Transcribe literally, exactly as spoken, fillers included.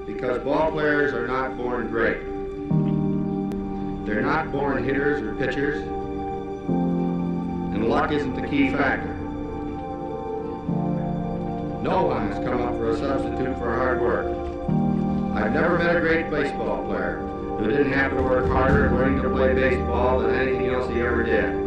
because ball players are not born great. They're not born hitters or pitchers, and luck isn't the key factor. No one has come up for a substitute for hard work. I've never met a great baseball player who didn't have to work harder at learning to play baseball than anything else he ever did.